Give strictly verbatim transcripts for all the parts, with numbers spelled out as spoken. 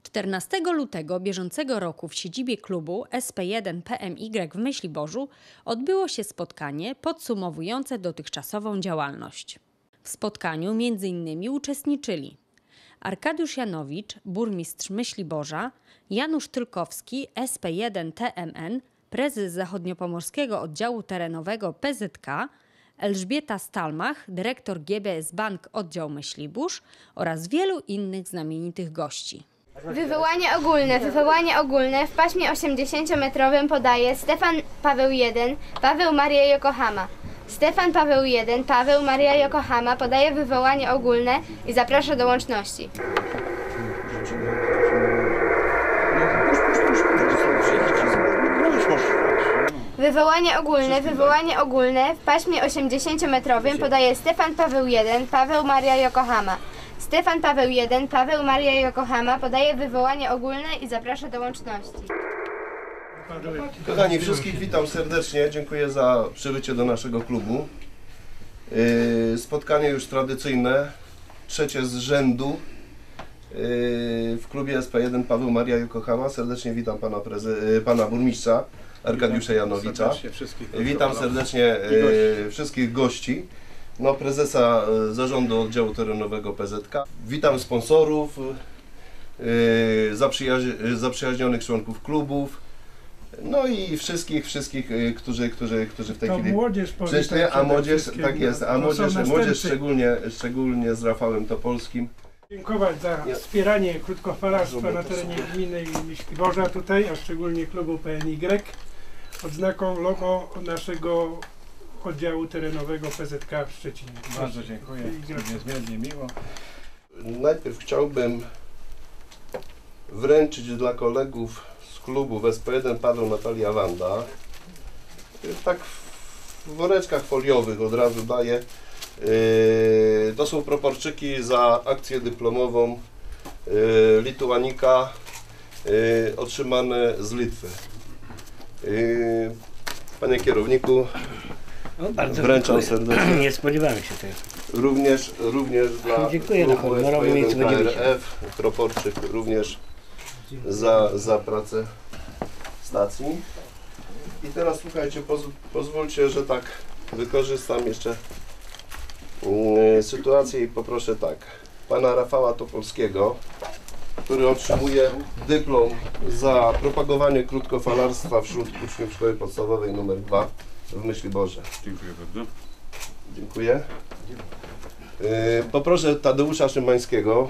czternastego lutego bieżącego roku w siedzibie klubu S P jeden P M Y w Myśliborzu odbyło się spotkanie podsumowujące dotychczasową działalność. W spotkaniu między innymi uczestniczyli Arkadiusz Janowicz, burmistrz Myśliborza, Janusz Tylkowski, S P jeden T M N, prezes Zachodniopomorskiego Oddziału Terenowego P Z K, Elżbieta Stalmach, dyrektor G B S Bank Oddział Myślibórz oraz wielu innych znamienitych gości. Wywołanie ogólne. Wywołanie ogólne w paśmie osiemdziesięciometrowym podaje Stefan Paweł jeden, Paweł Maria Yokohama. Stefan Paweł jeden, Paweł Maria Yokohama podaje wywołanie ogólne i zaprasza do łączności. Wywołanie ogólne. Wywołanie ogólne w paśmie osiemdziesięciometrowym podaje Stefan Paweł jeden, Paweł Maria Yokohama. Stefan Paweł jeden, Paweł Maria Yokohama podaje wywołanie ogólne i zaprasza do łączności. Kochani, wszystkich witam serdecznie. Dziękuję za przybycie do naszego klubu. Spotkanie już tradycyjne, trzecie z rzędu w klubie S P jeden Paweł Maria Yokohama. Serdecznie witam pana, prezy- pana burmistrza Arkadiusza Janowicza. Witam serdecznie wszystkich gości. No, prezesa zarządu oddziału terenowego P Z K. Witam sponsorów, yy, zaprzyjaź- zaprzyjaźnionych członków klubów, no i wszystkich, wszystkich, yy, którzy, którzy, którzy w tej to chwili młodzież przyszli, a młodzież, tak jest, a młodzież, młodzież szczególnie, szczególnie z Rafałem Topolskim. Dziękować za wspieranie krótkofalarstwa na terenie gminy i Myśliborza tutaj, a szczególnie klubu P N Y, odznaką logo naszego oddziału terenowego P Z K w Szczecinie. Bardzo dziękuję, niezmiernie miło. Najpierw chciałbym wręczyć dla kolegów z klubu w S P jeden Paweł Natalia Wanda, tak w woreczkach foliowych od razu daję. Yy, to są proporczyki za akcję dyplomową yy, Lituanika yy, otrzymane z Litwy. Yy, panie kierowniku, no, bardzo wręczam dziękuję. serdecznie. Nie spodziewałem się tego. Również, również dla dziękuję na klubu honorowym miejscu S P jeden K R F, proporczyk również za, za pracę stacji. I teraz słuchajcie, poz, pozwólcie, że tak wykorzystam jeszcze yy, sytuację i poproszę tak, pana Rafała Topolskiego, który otrzymuje dyplom za propagowanie krótkofalarstwa wśród uczniów szkoły podstawowej numer dwa w Myśliborze. Dziękuję bardzo. Dziękuję. Yy, poproszę Tadeusza Szymańskiego,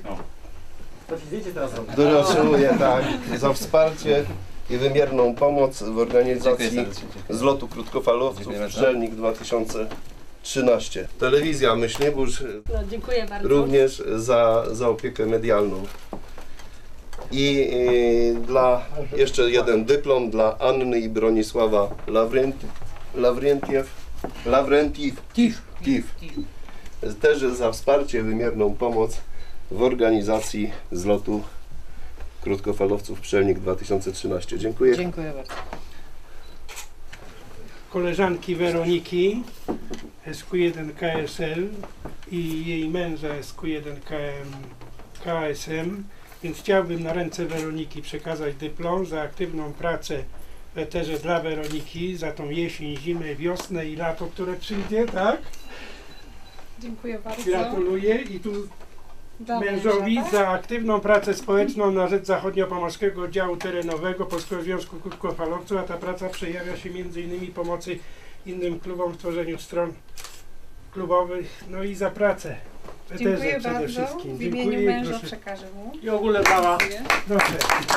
który otrzymuje tak, za wsparcie i wymierną pomoc w organizacji zlotu krótkofalowców Pszczelnik dwa tysiące trzynaście. Telewizja Myślibórz No, dziękuję bardzo. również za, za opiekę medialną. I yy, dla jeszcze jeden dyplom dla Anny i Bronisława Lawrenti, Lawrentiew, Lawrentiew, Tif, Tif. Też za wsparcie, wymierną pomoc w organizacji zlotu krótkofalowców Pszczelnik dwa tysiące trzynaście. Dziękuję. Dziękuję bardzo. Koleżanki Weroniki S Q jeden K S L i jej męża S Q jeden K S M, więc chciałbym na ręce Weroniki przekazać dyplom za aktywną pracę w eterze dla Weroniki, za tą jesień, zimę, wiosnę i lato, które przyjdzie, tak? Dziękuję bardzo. Gratuluję i tu Dla mężowi męża, tak? za aktywną pracę społeczną na rzecz Zachodniopomorskiego Oddziału Terenowego Polskiego Związku Krótkofalowców, a ta praca przejawia się między innymi pomocy innym klubom w tworzeniu stron klubowych, no i za pracę w eterze Dziękuję przede bardzo. wszystkim. W imieniu Dziękuję, męża proszę. przekażę mu. I ogólnie brawa. Dziękuję. Proszę.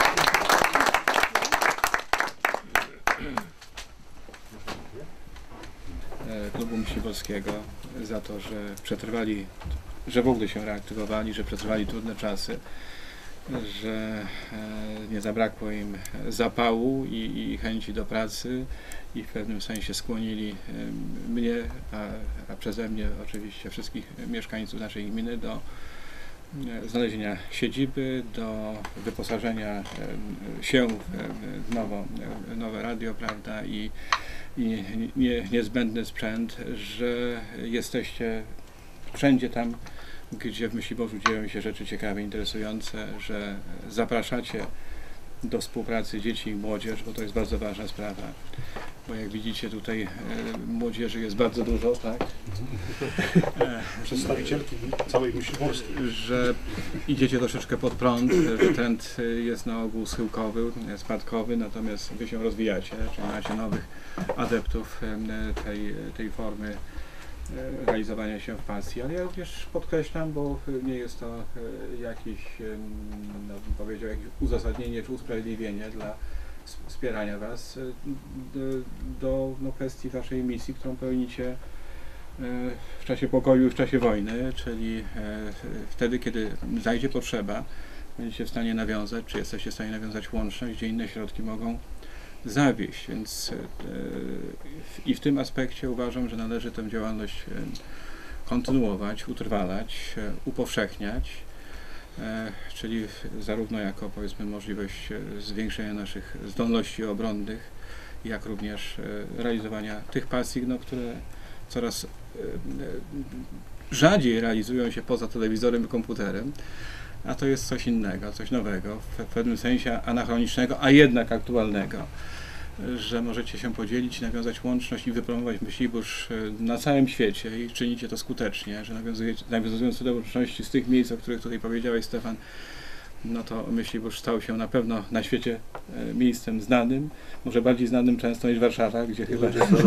Klubu Myśliborskiego za to, że przetrwali, że w ogóle się reaktywowali, że przetrwali trudne czasy, że nie zabrakło im zapału i, i chęci do pracy i w pewnym sensie skłonili mnie, a, a przeze mnie oczywiście wszystkich mieszkańców naszej gminy do znalezienia siedziby, do wyposażenia się w nowo, nowe radio, prawda, i, i nie, niezbędny sprzęt, że jesteście wszędzie tam, gdzie w Myśliborzu dzieją się rzeczy ciekawe, interesujące, że zapraszacie do współpracy dzieci i młodzież, bo to jest bardzo ważna sprawa. Bo jak widzicie, tutaj e, młodzieży jest bardzo dużo, tak? Przedstawicielki całej Myśliborskiej. Że idziecie troszeczkę pod prąd, że trend jest na ogół schyłkowy, spadkowy, natomiast wy się rozwijacie, czyli macie nowych adeptów e, tej, tej formy realizowania się w pasji, ale ja również podkreślam, bo nie jest to jakieś, no bym powiedział, jakieś uzasadnienie czy usprawiedliwienie dla wspierania Was do, do no, kwestii Waszej misji, którą pełnicie w czasie pokoju i w czasie wojny, czyli wtedy, kiedy zajdzie potrzeba, będziecie w stanie nawiązać, czy jesteście w stanie nawiązać łączność, gdzie inne środki mogą zawieść, więc e, i w tym aspekcie uważam, że należy tę działalność e, kontynuować, utrwalać, e, upowszechniać, e, czyli zarówno jako, powiedzmy, możliwość e, zwiększenia naszych zdolności obronnych, jak również e, realizowania tych pasji, no, które coraz e, e, rzadziej realizują się poza telewizorem i komputerem, a to jest coś innego, coś nowego, w pewnym sensie anachronicznego, a jednak aktualnego, że możecie się podzielić, nawiązać łączność i wypromować Myślibórz na całym świecie i czynicie to skutecznie, że nawiązując te łączności z tych miejsc, o których tutaj powiedziałeś, Stefan, no to Myślibórz stał się na pewno na świecie miejscem znanym, może bardziej znanym często niż Warszawa, gdzie chyba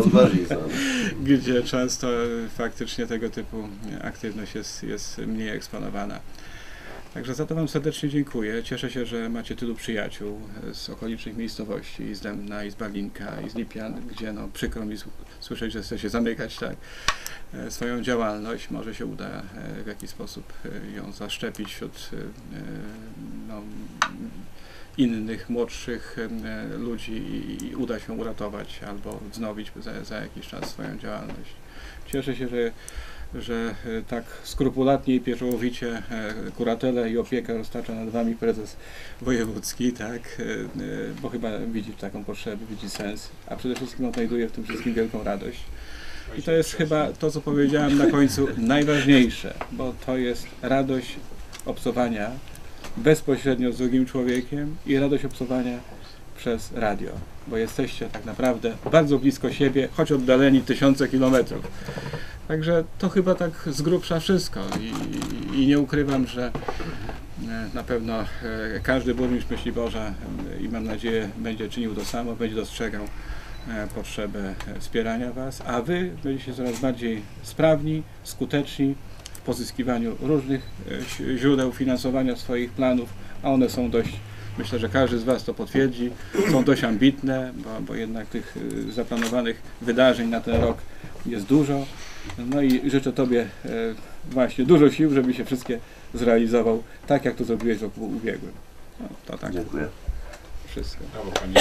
gdzie często faktycznie tego typu aktywność jest, jest mniej eksponowana. Także za to Wam serdecznie dziękuję. Cieszę się, że macie tylu przyjaciół z okolicznych miejscowości, i z Dębna, i z Barlinka, i z Lipian, gdzie no, przykro mi słyszeć, że chcecie zamykać tak, swoją działalność. Może się uda w jakiś sposób ją zaszczepić wśród no, innych, młodszych ludzi i uda się uratować albo wznowić za, za jakiś czas swoją działalność. Cieszę się, że że tak skrupulatnie i pieczołowicie kuratele i opiekę roztacza nad Wami prezes wojewódzki, tak, bo chyba widzi taką potrzebę, widzi sens, a przede wszystkim odnajduje w tym wszystkim wielką radość. I to jest chyba to, co powiedziałem na końcu, najważniejsze, bo to jest radość obcowania bezpośrednio z drugim człowiekiem i radość obcowania przez radio, bo jesteście tak naprawdę bardzo blisko siebie, choć oddaleni tysiące kilometrów. Także to chyba tak z grubsza wszystko i, i nie ukrywam, że na pewno każdy burmistrz Myśliborza i mam nadzieję będzie czynił to samo, będzie dostrzegał potrzebę wspierania Was, a Wy będziecie coraz bardziej sprawni, skuteczni w pozyskiwaniu różnych źródeł finansowania swoich planów, a one są dość, myślę, że każdy z Was to potwierdzi, są dość ambitne, bo, bo jednak tych zaplanowanych wydarzeń na ten rok jest dużo. No i życzę Tobie e, właśnie dużo sił, żeby się wszystkie zrealizował tak, jak to zrobiłeś w roku ubiegłym. No, to tak. Dziękuję. Wszystko. Brawo, Panie.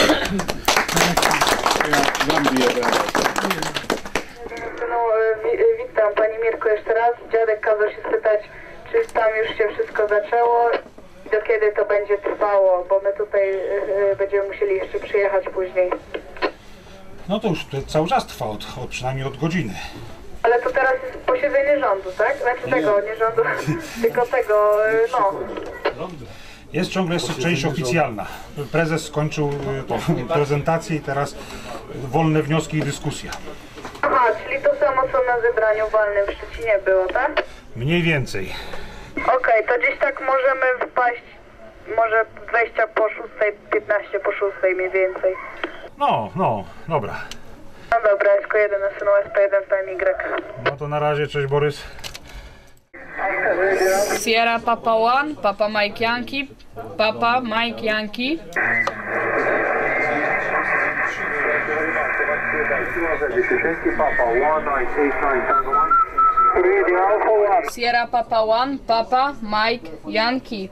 Ja Wam biję brawo. No, wi witam Pani Mirko jeszcze raz. Dziadek kazał się spytać, czy tam już się wszystko zaczęło i do kiedy to będzie trwało, bo my tutaj y, będziemy musieli jeszcze przyjechać później. No to już to cały czas trwa, od, od, przynajmniej od godziny. Ale to teraz jest posiedzenie rządu, tak? Znaczy tego, nie rządu, tylko tego, y, no. Jest ciągle jeszcze część oficjalna. Prezes skończył y, tą prezentację i teraz wolne wnioski i dyskusja. Aha, czyli to samo co na zebraniu walnym w Szczecinie było, tak? Mniej więcej. Okej, okay, to gdzieś tak możemy wpaść, może dwadzieścia po szóstej, piętnaście po szóstej mniej więcej. No, no, dobra. No dobra, S K jeden, S N O, S P jeden, P M Y. No to na razie, cześć Borys. Sierra Papa One, Papa Mike Yankee, Papa Mike Yankee. Sierra Papa One, Papa Mike Yankee.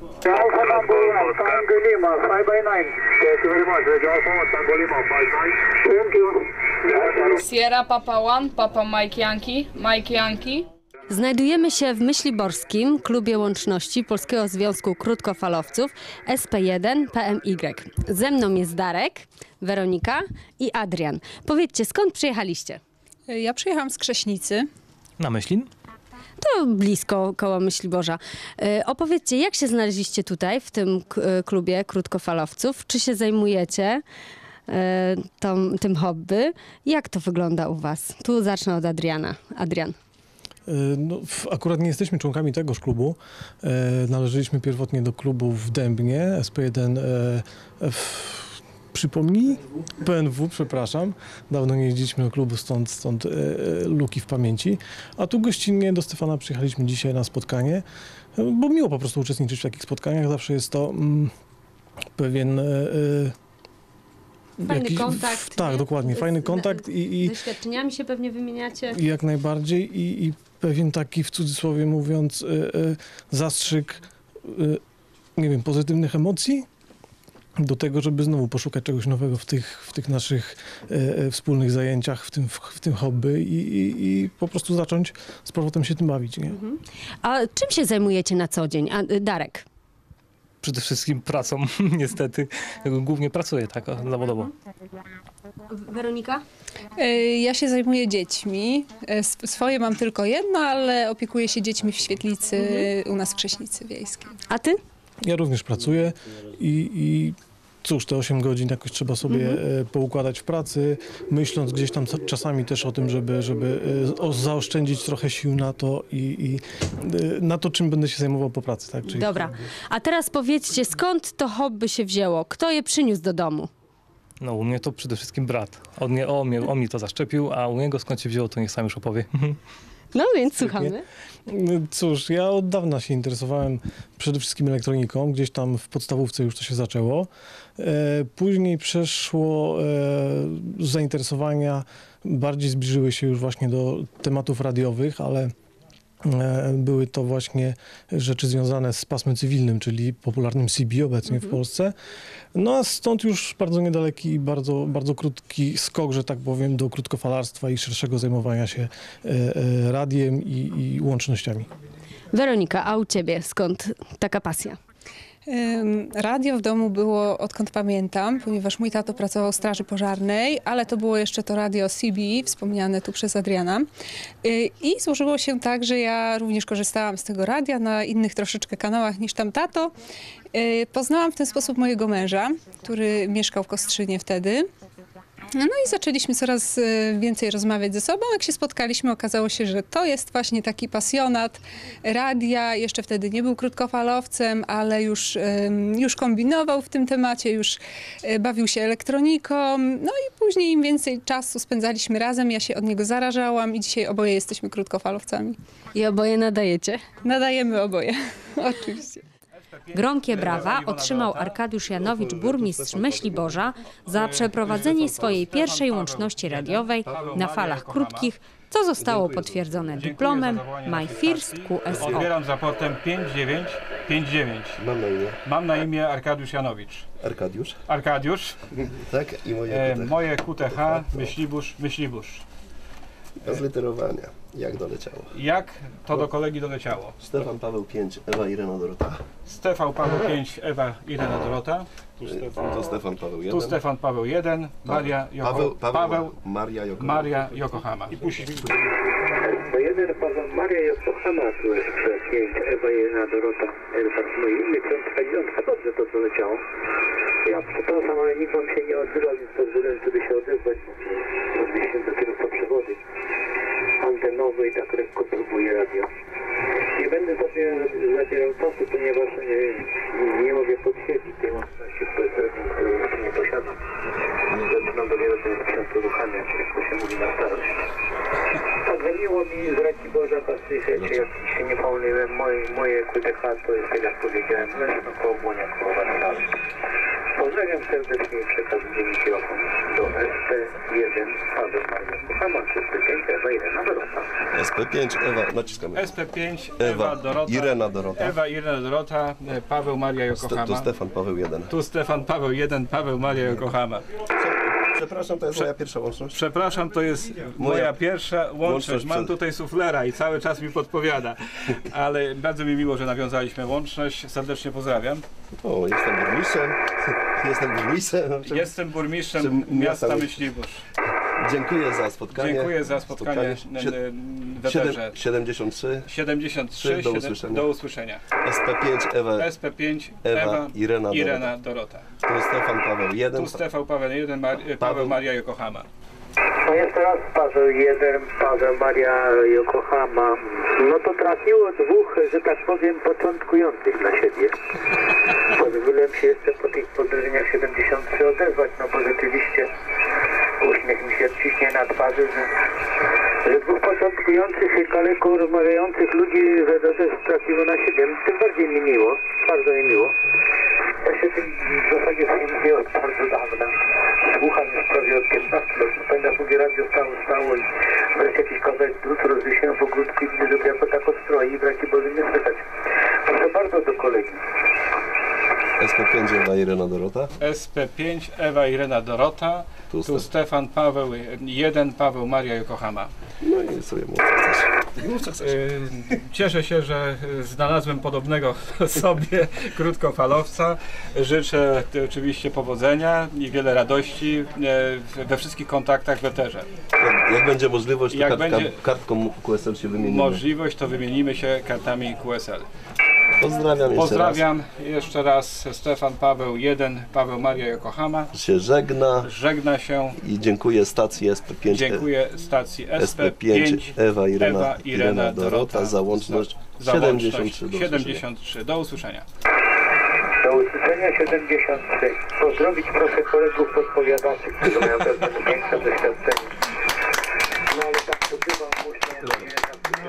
Sierra Papa One, Papa Mike Yankee, Mike Yankee. Znajdujemy się w Myśliborskim Klubie Łączności Polskiego Związku Krótkofalowców S P jeden P M Y. Ze mną jest Darek, Weronika i Adrian. Powiedzcie, skąd przyjechaliście? Ja przyjechałam z Krześnicy. Na Myślin? To blisko koło Myśliborza. E, opowiedzcie, jak się znaleźliście tutaj, w tym k- klubie krótkofalowców? Czy się zajmujecie e, tą, tym hobby? Jak to wygląda u was? Tu zacznę od Adriana. Adrian. No, akurat nie jesteśmy członkami tegoż klubu. E, należeliśmy pierwotnie do klubu w Dębnie, S P jeden, e, w, przypomnij? P N W, przepraszam. Dawno nie jeździliśmy do klubu, stąd, stąd e, luki w pamięci. A tu gościnnie do Stefana przyjechaliśmy dzisiaj na spotkanie, bo miło po prostu uczestniczyć w takich spotkaniach. Zawsze jest to mm, pewien... E, Fajny jakiś, kontakt. Tak, nie? dokładnie. Fajny kontakt i... i doświadczeniami się pewnie wymieniacie. Jak najbardziej i, i pewien taki, w cudzysłowie mówiąc, y, y, zastrzyk, y, nie wiem, pozytywnych emocji do tego, żeby znowu poszukać czegoś nowego w tych, w tych naszych y, y, wspólnych zajęciach, w tym, w, w tym hobby i, i, i po prostu zacząć z powrotem się tym bawić. Nie? Mhm. A czym się zajmujecie na co dzień? A, Darek? Przede wszystkim pracą, niestety. Głównie pracuję tak zawodowo. Weronika? Ja się zajmuję dziećmi. Swoje mam tylko jedno, ale opiekuję się dziećmi w Świetlicy, mhm. u nas w Krześnicy Wiejskiej. A ty? Ja również pracuję i, i cóż, te osiem godzin jakoś trzeba sobie mhm. poukładać w pracy, myśląc gdzieś tam czasami też o tym, żeby, żeby zaoszczędzić trochę sił na to i, i na to, czym będę się zajmował po pracy. Tak? Czyli... Dobra, a teraz powiedzcie, skąd to hobby się wzięło? Kto je przyniósł do domu? No u mnie to przede wszystkim brat. On mnie, o, mnie, o mnie to zaszczepił, a u niego skąd się wzięło, to niech sam już opowie. No więc słuchamy. Cóż, ja od dawna się interesowałem przede wszystkim elektroniką, gdzieś tam w podstawówce już to się zaczęło. E, później przeszło e, zainteresowania, bardziej zbliżyły się już właśnie do tematów radiowych, ale e, były to właśnie rzeczy związane z pasmem cywilnym, czyli popularnym C B obecnie mhm. w Polsce. No a stąd już bardzo niedaleki i bardzo, bardzo krótki skok, że tak powiem, do krótkofalarstwa i szerszego zajmowania się e, e, radiem i, i łącznościami. Weronika, a u ciebie skąd taka pasja? Radio w domu było odkąd pamiętam, ponieważ mój tato pracował w straży pożarnej, ale to było jeszcze to radio C B, wspomniane tu przez Adriana. I złożyło się tak, że ja również korzystałam z tego radia na innych troszeczkę kanałach niż tam tato. Poznałam w ten sposób mojego męża, który mieszkał w Kostrzynie wtedy. No i zaczęliśmy coraz więcej rozmawiać ze sobą. Jak się spotkaliśmy, okazało się, że to jest właśnie taki pasjonat radia. Jeszcze wtedy nie był krótkofalowcem, ale już, już kombinował w tym temacie, już bawił się elektroniką. No i później im więcej czasu spędzaliśmy razem, ja się od niego zarażałam i dzisiaj oboje jesteśmy krótkofalowcami. I oboje nadajecie? Nadajemy oboje, oczywiście. Gromkie brawa otrzymał Arkadiusz Janowicz, burmistrz Myśliborza, za przeprowadzenie swojej pierwszej łączności radiowej na falach krótkich, co zostało potwierdzone dyplomem My First Q S O. Odbieram z raportem pięć dziewięć pięć dziewięć. Mam na imię. Mam na imię Arkadiusz Janowicz. Arkadiusz? Arkadiusz. Tak, i moje e, Q T H. Moje Q T H, Myśliborz, Myśliborz. Bez literowania. Jak doleciało? Jak to do kolegi doleciało? Stefan Paweł pięć, Ewa Irena Dorota. Stefan Paweł pięć, Ewa Irena Dorota. Tu Stefan, to Stefan Paweł jeden. Tu Stefan Paweł jeden, Maria Joko... Paweł, Paweł, Paweł Maria Yokohama. Maria Yokohama. To jeden Paweł Maria Yokohama, tu jest pięć, Ewa Irena Dorota. No i inny piątka, dziewiątka, dobrze to co leciało. Ja przepraszam, ale nikt wam się nie odzywa, więc pozwolę, żeby się odezwać. Odbyliśmy dopiero po przewody antenowy i tak lekko próbuję radio. Nie będę sobie zabierał czasu, ponieważ nie, nie mogę potwierdzić tej łączności z P S L, której jeszcze nie posiadam. Zaczynam dopiero ten się uruchamiać, jak to się mówi na starość. Także miło mi z Raciborza patrzeć, jak się nie pomyliłem, moje, moje Q T H to jest, tak jak powiedziałem, zresztą po obłoniach po Warszawie. Pozdrawiam serdecznie i przekazuję mikrofon do S P jeden Paweł Maria Yokohama, S P pięć Ewa Irena Dorota. S P pięć Ewa, naciskamy. S P pięć Ewa, Ewa Dorota. Irena Dorota. Ewa Irena Dorota, Paweł Maria Yokohama. Tu Stefan Paweł jeden. Tu Stefan Paweł jeden, Paweł Maria Yokohama. Przepraszam, to jest Prze moja pierwsza łączność? Przepraszam, to jest moja, moja pierwsza łączność. łączność. Mam tutaj suflera i cały czas mi podpowiada. Ale bardzo mi miło, że nawiązaliśmy łączność. Serdecznie pozdrawiam. O, jestem burmistrzem. Jestem burmistrzem. Jestem burmistrzem miasta Myśliborz. Dziękuję za spotkanie. Dziękuję za spotkanie, spotkanie. w eterze. siedemdziesiąt trzy. siedemdziesiąt trzy. Do usłyszenia. Do usłyszenia. S P pięć Ewa, S P pięć Ewa, Ewa Irena, Irena Dorota. Tu Stefan Paweł jeden. Tu Stefan Paweł jeden, Mar Paweł, Paweł Maria Yokohama. No jeszcze raz Paweł jeden, Paweł Maria Yokohama. No to trafiło dwóch, że tak powiem, początkujących na siebie. Pozwoliłem się jeszcze po tych podróżniach siedemdziesiąt trzy odezwać, no bo rzeczywiście uśmiech mi się ciśnie na twarzy, że, że dwóch początkujących i kaleko rozmawiających ludzi że też trafiło na siebie. Tym bardziej mi miło, bardzo mi miło. Ja się tym w zasadzie filmuję od bardzo dawna. Słucham już prawie od piętnastu lat. Pamiętam, mówię, radio stało, stało i wreszcie jakiś kawałek drut rozwiesiłem w ogródku i widzę, żeby jako tak ostroi i braki Boże nie słychać. Proszę bardzo do kolegi. S P pięć Ewa Irena Dorota. S P pięć Ewa Irena Dorota. Tu, tu Stefan Paweł jeden, Paweł Maria Yokohama. No i sobie mów co chcesz. Mów co chcesz. Cieszę się, że znalazłem podobnego sobie krótkofalowca. Życzę oczywiście powodzenia i wiele radości we wszystkich kontaktach w eterze. Jak, jak będzie możliwość, to jak kartka, będzie kartką Q S L się wymienimy. Możliwość, to wymienimy się kartami Q S L. Pozdrawiam, Pozdrawiam jeszcze raz. jeszcze raz Stefan Paweł jeden, Paweł Maria Yokohama. Się żegna. Żegna się. I dziękuję stacji S P pięć. Dziękuję stacji S P pięć Ewa Irena, Ewa Irena, Irena Dorota, Dorota za łączność za siedemdziesiąt trzy. siedemdziesiąt trzy. Do usłyszenia. Do usłyszenia siedemdziesiąt trzy. Pozdrowić proszę kolegów podpowiadaczy, którzy mają pewne większe doświadczenie. No ale tak to bywa, muszę nie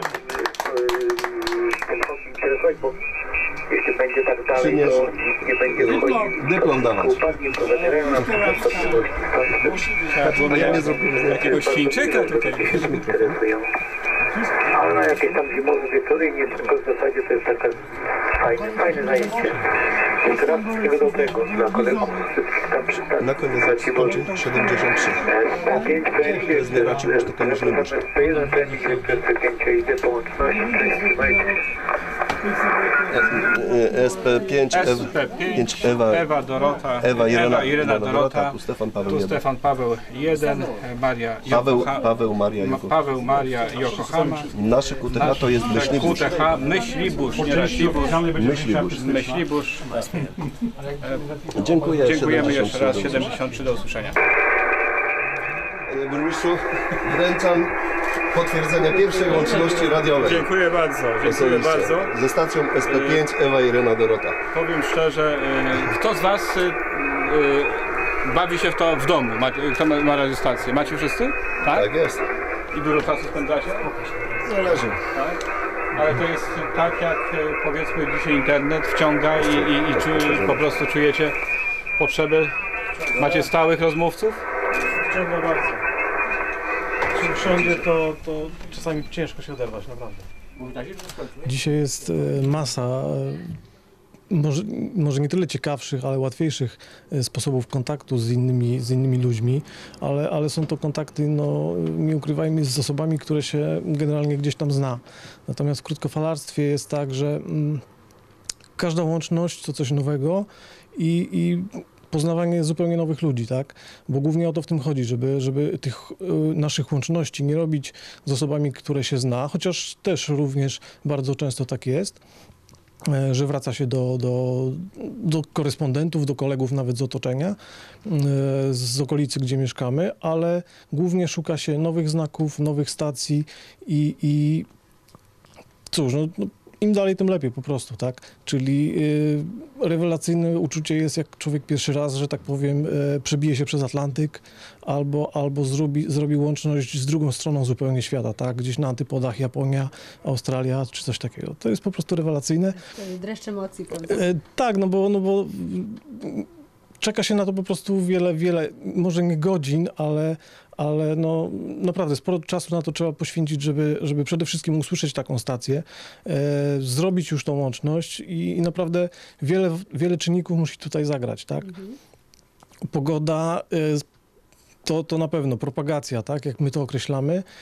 tym hobby interesować, bo jeśli będzie tak dalej, Przyniesz. to nikt nie będzie wychodził. Dyplom dawać. Upadnie, to zabierają na przykład podmiłości. A ja nie zrobiłem jakiegoś Chińczyka tutaj. Interesują. Ale na jakieś tam zimowe wieczory i nie tylko w zasadzie to jest takie fajne, fajne zajęcie. Więc raz wszystkiego dobrego dla kolegów, wszystkich tam przypadków. Na koniec skończył siedemdziesiąt trzy. pięć P Zbieracie już to komuś nie muszę. jeden trening, przez pięć idę po łączności, trzymajcie S P pięć Ewa, Ewa Dorota, Ewa Irena, Ewa Irena Dorota, tu Stefan Paweł tu jeden. Stefan Paweł jeden, Maria Paweł, Yokohama, Paweł Maria Yokohama. Paweł Maria Yokohama. Nasze Q T H to jest Myślibusz. Q T H, Myślibusz, nie Myślibusz. Myślibusz. Myślibusz. Dziękuję. Dziękujemy jeszcze raz. siedemdziesiąt trzy do usłyszenia. Panie burmistrzu, wręczam potwierdzenie pierwszej łączności radiowej. Dziękuję bardzo, dziękuję Osobiście. bardzo. Ze stacją S P pięć Ewa Irena Dorota. Powiem szczerze, y, kto z Was y, y, bawi się w to w domu? Ma, kto ma, ma radiostację? Macie wszyscy? Tak? Tak jest. I dużo czasu spędzacie? Zależy. Tak? Ale to jest tak, jak y, powiedzmy dzisiaj internet wciąga i, i, i czu, po prostu czujecie potrzeby. Macie stałych rozmówców? Wciąga bardzo. Jak się usiądzie, to, to czasami ciężko się oderwać, naprawdę. Dzisiaj jest e, masa, e, może, może nie tyle ciekawszych, ale łatwiejszych e, sposobów kontaktu z innymi, z innymi ludźmi, ale, ale są to kontakty, no nie ukrywajmy, z osobami, które się generalnie gdzieś tam zna. Natomiast w krótkofalarstwie jest tak, że mm, każda łączność to coś nowego i, i poznawanie zupełnie nowych ludzi, tak? Bo głównie o to w tym chodzi, żeby, żeby tych y, naszych łączności nie robić z osobami, które się zna, chociaż też również bardzo często tak jest, y, że wraca się do, do, do korespondentów, do kolegów nawet z otoczenia, y, z okolicy, gdzie mieszkamy, ale głównie szuka się nowych znaków, nowych stacji i, i cóż, no, no im dalej, tym lepiej po prostu, tak? Czyli y, rewelacyjne uczucie jest, jak człowiek pierwszy raz, że tak powiem, y, przebije się przez Atlantyk albo, albo zrobi, zrobi łączność z drugą stroną zupełnie świata, tak? Gdzieś na antypodach Japonia, Australia czy coś takiego. To jest po prostu rewelacyjne. To jest dreszcz emocji. Y, tak, no bo, no bo czeka się na to po prostu wiele, wiele, może nie godzin, ale, ale no, naprawdę sporo czasu na to trzeba poświęcić, żeby, żeby przede wszystkim usłyszeć taką stację, e, zrobić już tą łączność i, i naprawdę wiele, wiele czynników musi tutaj zagrać, tak? Mhm. Pogoda, e, to, to na pewno propagacja, tak? Jak my to określamy, e,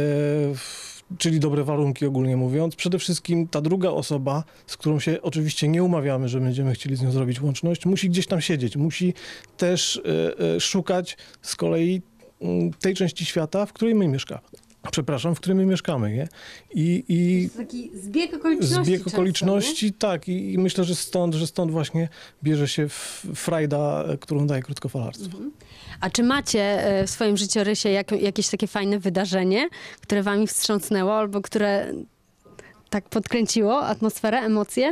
w, czyli dobre warunki ogólnie mówiąc. Przede wszystkim ta druga osoba, z którą się oczywiście nie umawiamy, że będziemy chcieli z nią zrobić łączność, musi gdzieś tam siedzieć, musi też e, e, szukać z kolei tej części świata, w której my mieszkamy. Przepraszam, w którym my mieszkamy, nie? I, i taki zbieg okoliczności. Zbieg często, okoliczności, nie? tak. I, I myślę, że stąd, że stąd właśnie bierze się frajda, którą daje krótkofalarstwo. Mhm. A czy macie w swoim życiorysie jak, jakieś takie fajne wydarzenie, które wami wstrząsnęło albo które tak podkręciło atmosferę, emocje?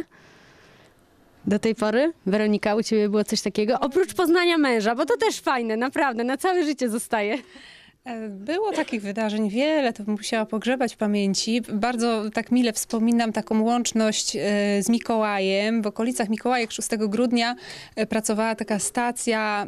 Do tej pory? Weronika, u ciebie było coś takiego? Oprócz poznania męża, bo to też fajne, naprawdę, na całe życie zostaje. Było takich wydarzeń wiele, to bym musiała pogrzebać w pamięci. Bardzo tak mile wspominam taką łączność z Mikołajem. W okolicach Mikołajek szóstego grudnia pracowała taka stacja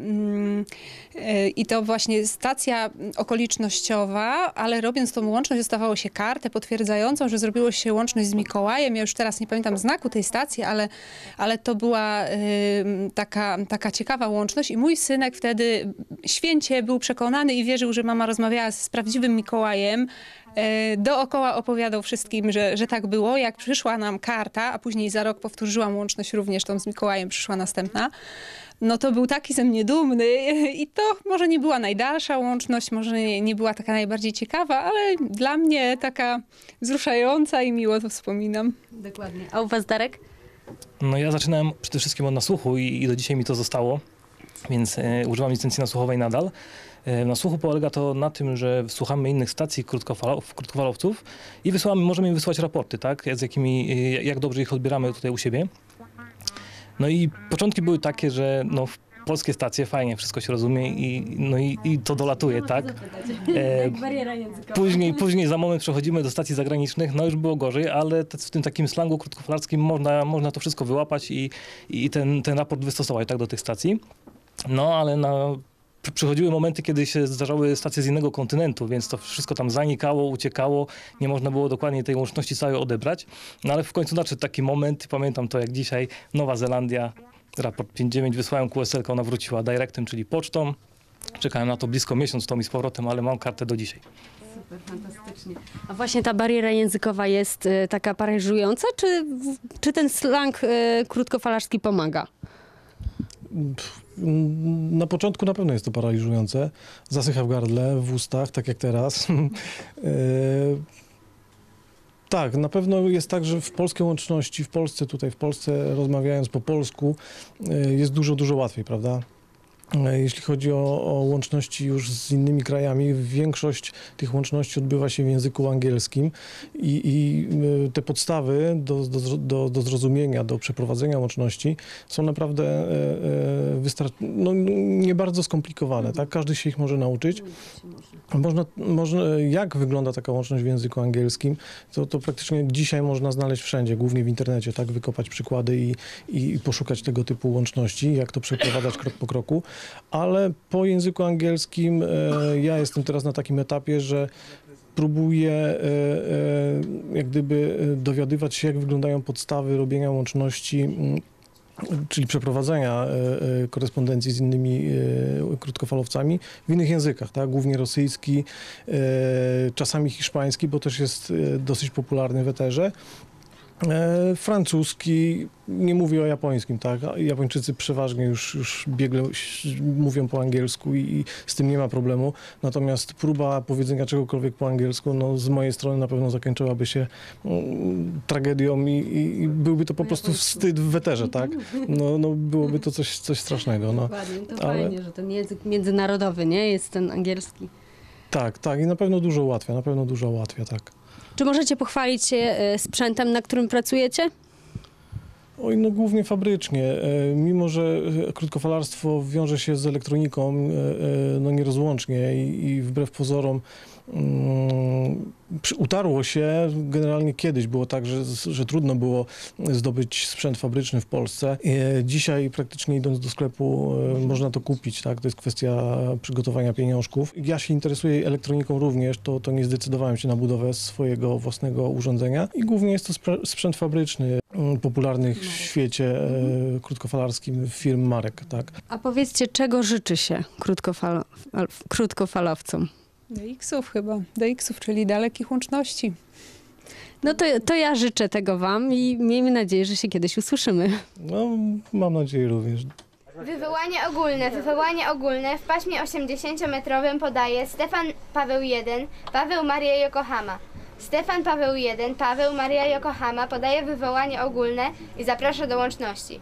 i to właśnie stacja okolicznościowa, ale robiąc tą łączność dostawało się kartę potwierdzającą, że zrobiło się łączność z Mikołajem. Ja już teraz nie pamiętam znaku tej stacji, ale, ale to była taka, taka ciekawa łączność i mój synek wtedy święcie był przekonany i wierzył, że mama rozmawiała z prawdziwym Mikołajem. Dookoła opowiadał wszystkim, że, że tak było. Jak przyszła nam karta, a później za rok powtórzyłam łączność również tą z Mikołajem, przyszła następna, no to był taki ze mnie dumny i to może nie była najdalsza łączność, może nie, nie była taka najbardziej ciekawa, ale dla mnie taka wzruszająca i miło to wspominam. Dokładnie. A u was, Darek? No ja zaczynałem przede wszystkim od nasłuchu i, i do dzisiaj mi to zostało, więc e, używam licencji nasłuchowej nadal. Na słuchu polega to na tym, że słuchamy innych stacji krótkofalow, krótkofalowców i wysyłamy, możemy im wysłać raporty, tak? Z jakimi, jak dobrze ich odbieramy tutaj u siebie. No i początki były takie, że no, polskie stacje, fajnie, wszystko się rozumie i, no i, i to dolatuje, tak? E, bariera językowa. Później, później za moment przechodzimy do stacji zagranicznych, no już było gorzej, ale w tym takim slangu krótkofalarskim można, można to wszystko wyłapać i, i ten, ten raport wystosować, tak, do tych stacji. No ale na przychodziły momenty, kiedy się zdarzały stacje z innego kontynentu, więc to wszystko tam zanikało, uciekało, nie można było dokładnie tej łączności całej odebrać. No ale w końcu nadszedł taki moment, pamiętam to jak dzisiaj, Nowa Zelandia, raport pięć dziewięć, wysłałem Q S L-kę, ona wróciła directem, czyli pocztą. Czekałem na to blisko miesiąc, to mi z powrotem, ale mam kartę do dzisiaj. Super, fantastycznie. A właśnie ta bariera językowa jest y, taka paraliżująca, czy, czy ten slang y, krótkofalarski pomaga? Na początku na pewno jest to paraliżujące. Zasycha w gardle, w ustach, tak jak teraz. Tak, na pewno jest tak, że w polskiej łączności, w Polsce, tutaj w Polsce, rozmawiając po polsku, jest dużo, dużo łatwiej, prawda? Jeśli chodzi o, o łączności już z innymi krajami, większość tych łączności odbywa się w języku angielskim i, i te podstawy do, do, do, do zrozumienia, do przeprowadzenia łączności są naprawdę e, wystar- no, nie bardzo skomplikowane, tak? Każdy się ich może nauczyć. Można, można, jak wygląda taka łączność w języku angielskim, to, to praktycznie dzisiaj można znaleźć wszędzie, głównie w internecie, tak? Wykopać przykłady i, i poszukać tego typu łączności, jak to przeprowadzać krok po kroku. Ale po języku angielskim e, ja jestem teraz na takim etapie, że próbuję e, e, jak gdyby dowiadywać się, jak wyglądają podstawy robienia łączności, m, czyli przeprowadzenia e, e, korespondencji z innymi e, krótkofalowcami w innych językach, tak? Głównie rosyjski, e, czasami hiszpański, bo też jest e, dosyć popularny w eterze. E, francuski, nie mówię o japońskim, tak? Japończycy przeważnie już, już biegle mówią po angielsku i, i z tym nie ma problemu. Natomiast próba powiedzenia czegokolwiek po angielsku, no z mojej strony na pewno zakończyłaby się mm, tragedią i, i, i byłby to po prostu wstyd w eterze, tak? No, no byłoby to coś, coś strasznego. No. Dokładnie, to Ale... fajnie, że ten język międzynarodowy, nie? Jest ten angielski. Tak, tak i na pewno dużo ułatwia, na pewno dużo ułatwia, tak. Czy możecie pochwalić się sprzętem, na którym pracujecie? Oj, no głównie fabrycznie. Mimo że krótkofalarstwo wiąże się z elektroniką no nierozłącznie i, i wbrew pozorom um, utarło się, generalnie kiedyś było tak, że, że trudno było zdobyć sprzęt fabryczny w Polsce. Dzisiaj praktycznie idąc do sklepu można to kupić, tak? To jest kwestia przygotowania pieniążków. Ja się interesuję elektroniką również, to, to nie zdecydowałem się na budowę swojego własnego urządzenia i głównie jest to sprzęt fabryczny, popularny w świecie krótkofalarskim firm marek, tak? A powiedzcie, czego życzy się krótkofal- krótkofalowcom? D X-ów chyba. D X-ów, czyli dalekich łączności. No to, to ja życzę tego wam i miejmy nadzieję, że się kiedyś usłyszymy. No, mam nadzieję również. Wywołanie ogólne. Wywołanie ogólne w paśmie osiemdziesięciometrowym podaje Stefan Paweł jeden, Paweł Maria Yokohama. Stefan Paweł jeden, Paweł Maria Yokohama podaje wywołanie ogólne i zaprasza do łączności.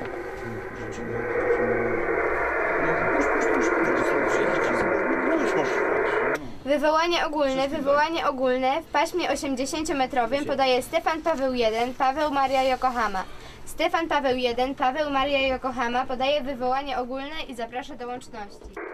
Wywołanie ogólne. Wywołanie ogólne w paśmie osiemdziesięciometrowym podaje Stefan Paweł jeden, Paweł Maria Yokohama. Stefan Paweł jeden, Paweł Maria Yokohama podaje wywołanie ogólne i zaprasza do łączności.